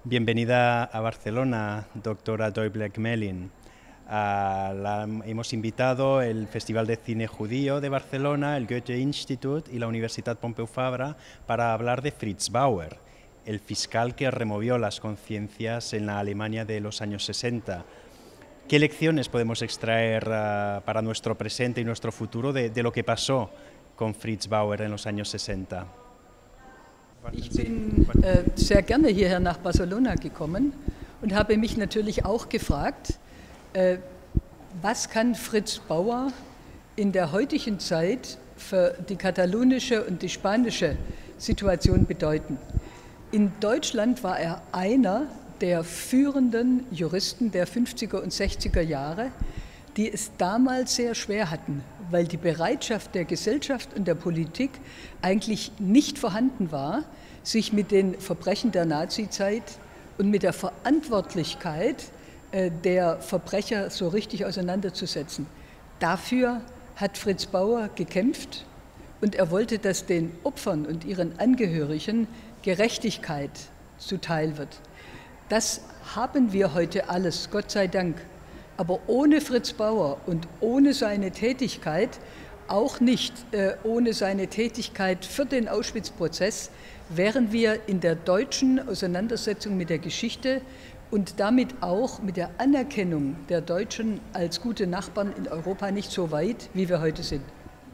Bienvenida a Barcelona, doctora Däubler-Gmelin. Hemos invitado el Festival de Cine Judío de Barcelona, el Goethe-Institut y la Universidad Pompeu Fabra para hablar de Fritz Bauer, el fiscal que removió las conciencias en la Alemania de los años 60. ¿Qué lecciones podemos extraer para nuestro presente y nuestro futuro de lo que pasó con Fritz Bauer en los años 60? Ich bin sehr gerne hierher nach Barcelona gekommen und habe mich natürlich auch gefragt, was kann Fritz Bauer in der heutigen Zeit für die katalonische und die spanische Situation bedeuten. In Deutschland war er einer der führenden Juristen der 50er und 60er Jahre, die es damals sehr schwer hatten, weil die Bereitschaft der Gesellschaft und der Politik eigentlich nicht vorhanden war, sich mit den Verbrechen der Nazizeit und mit der Verantwortlichkeit der Verbrecher so richtig auseinanderzusetzen. Dafür hat Fritz Bauer gekämpft und er wollte, dass den Opfern und ihren Angehörigen Gerechtigkeit zuteil wird. Das haben wir heute alles, Gott sei Dank. Aber ohne Fritz Bauer und ohne seine Tätigkeit, auch nicht ohne seine Tätigkeit für den Auschwitz-Prozess, wären wir in der deutschen Auseinandersetzung mit der Geschichte und damit auch mit der Anerkennung der Deutschen als gute Nachbarn in Europa nicht so weit, wie wir heute sind.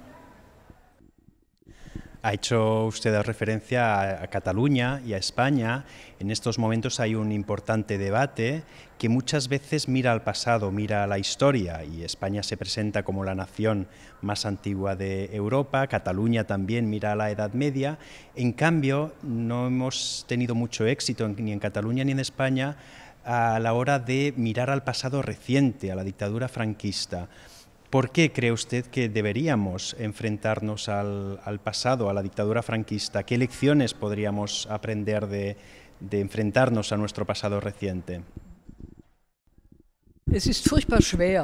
Ha hecho usted referencia a Cataluña y a España. En estos momentos hay un importante debate que muchas veces mira al pasado, mira a la historia, y España se presenta como la nación más antigua de Europa, Cataluña también mira a la Edad Media. En cambio, no hemos tenido mucho éxito ni en Cataluña ni en España a la hora de mirar al pasado reciente, a la dictadura franquista. ¿Por qué cree usted que deberíamos enfrentarnos al pasado, a la dictadura franquista? ¿Qué lecciones podríamos aprender de enfrentarnos a nuestro pasado reciente? Es ist furchtbar schwer,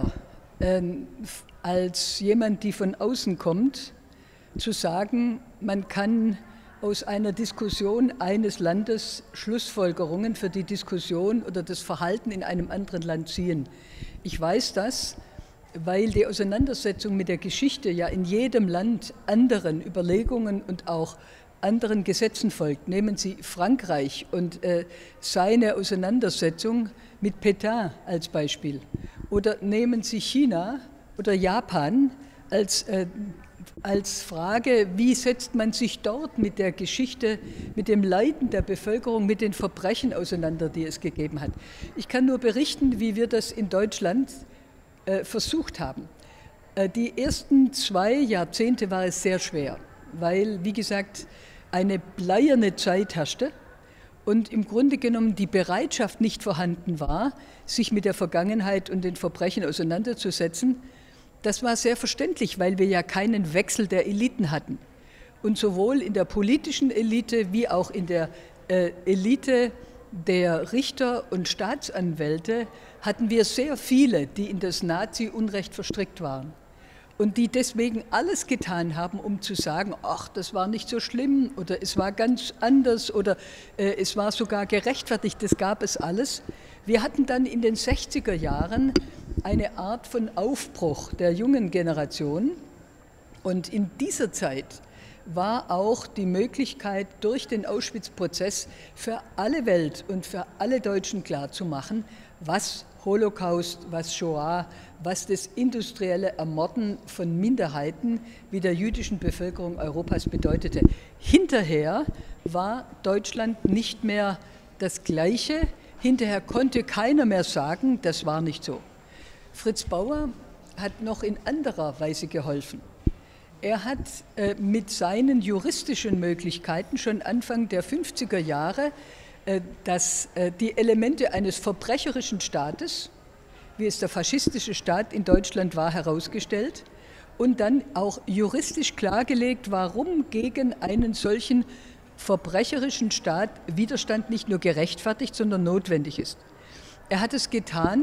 als jemand, die von außen kommt, zu sagen, man kann aus einer Diskussion eines Landes Schlussfolgerungen für die Diskussion oder das Verhalten in einem anderen Land ziehen. Ich weiß das, weil die Auseinandersetzung mit der Geschichte ja in jedem Land anderen Überlegungen und auch anderen Gesetzen folgt. Nehmen Sie Frankreich und seine Auseinandersetzung mit Pétain als Beispiel. Oder nehmen Sie China oder Japan als Frage, wie setzt man sich dort mit der Geschichte, mit dem Leiden der Bevölkerung, mit den Verbrechen auseinander, die es gegeben hat. Ich kann nur berichten, wie wir das in Deutschland versucht haben. Die ersten 2 Jahrzehnte war es sehr schwer, weil, wie gesagt, eine bleierne Zeit herrschte und im Grunde genommen die Bereitschaft nicht vorhanden war, sich mit der Vergangenheit und den Verbrechen auseinanderzusetzen. Das war sehr verständlich, weil wir ja keinen Wechsel der Eliten hatten. Und sowohl in der politischen Elite wie auch in der Elite der Richter und Staatsanwälte hatten wir sehr viele, die in das Nazi-Unrecht verstrickt waren und die deswegen alles getan haben, um zu sagen, ach, das war nicht so schlimm oder es war ganz anders oder es war sogar gerechtfertigt, das gab es alles. Wir hatten dann in den 60er Jahren eine Art von Aufbruch der jungen Generation und in dieser Zeit war auch die Möglichkeit, durch den Auschwitz-Prozess für alle Welt und für alle Deutschen klarzumachen, was Holocaust, was Shoah, was das industrielle Ermorden von Minderheiten wie der jüdischen Bevölkerung Europas bedeutete. Hinterher war Deutschland nicht mehr das Gleiche. Hinterher konnte keiner mehr sagen, das war nicht so. Fritz Bauer hat noch in anderer Weise geholfen. Er hat mit seinen juristischen Möglichkeiten schon Anfang der 50er Jahre die Elemente eines verbrecherischen Staates, wie es der faschistische Staat in Deutschland war, herausgestellt und dann auch juristisch klargelegt, warum gegen einen solchen verbrecherischen Staat Widerstand nicht nur gerechtfertigt, sondern notwendig ist. Er hat es getan,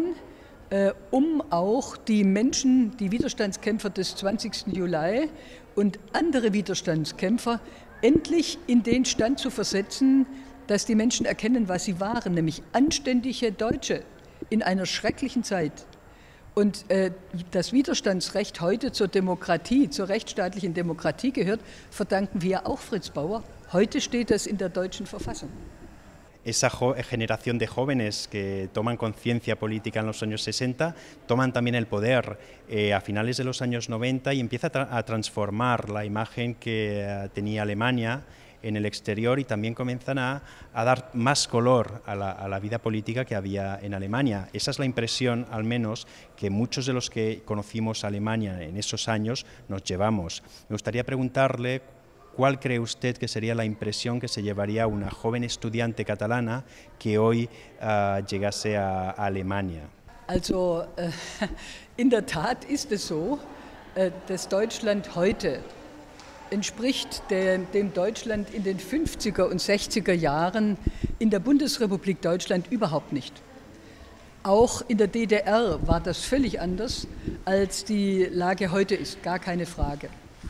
um auch die Menschen, die Widerstandskämpfer des 20. Juli und andere Widerstandskämpfer endlich in den Stand zu versetzen, dass die Menschen erkennen, was sie waren, nämlich anständige Deutsche in einer schrecklichen Zeit. Und das Widerstandsrecht heute zur Demokratie, zur rechtsstaatlichen Demokratie gehört, verdanken wir auch Fritz Bauer. Heute steht das in der deutschen Verfassung. Esa generación de jóvenes que toman conciencia política en los años 60, toman también el poder a finales de los años 90 y empieza a transformar la imagen que tenía Alemania en el exterior y también comienzan a dar más color a la vida política que había en Alemania. Esa es la impresión, al menos, que muchos de los que conocimos Alemania en esos años nos llevamos. Me gustaría preguntarle ¿cuál cree usted que sería la impresión que se llevaría una joven estudiante catalana que hoy llegase a Alemania? Also in der Tat ist es so, dass Deutschland heute entspricht dem Deutschland in den 50er und 60er Jahren in der Bundesrepublik Deutschland überhaupt nicht. Auch in der DDR war das völlig anders, als die Lage heute ist, gar keine Frage.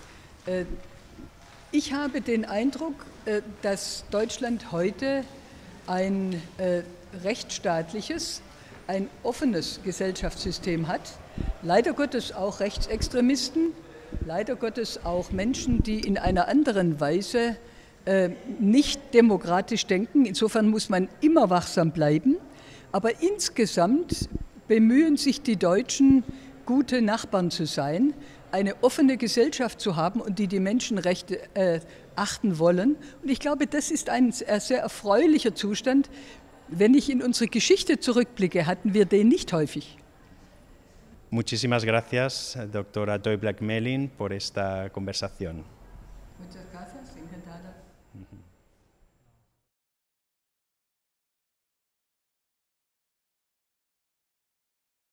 Ich habe den Eindruck, dass Deutschland heute ein rechtsstaatliches, ein offenes Gesellschaftssystem hat. Leider Gottes auch Rechtsextremisten, leider Gottes auch Menschen, die in einer anderen Weise nicht demokratisch denken. Insofern muss man immer wachsam bleiben. Aber insgesamt bemühen sich die Deutschen, gute Nachbarn zu sein, eine offene Gesellschaft zu haben und die Menschenrechte achten wollen. Und ich glaube, das ist ein sehr erfreulicher Zustand. Wenn ich in unsere Geschichte zurückblicke, hatten wir den nicht häufig. Muchísimas gracias, doctora Däubler-Gmelin, por esta conversación. Muchas gracias, encantada.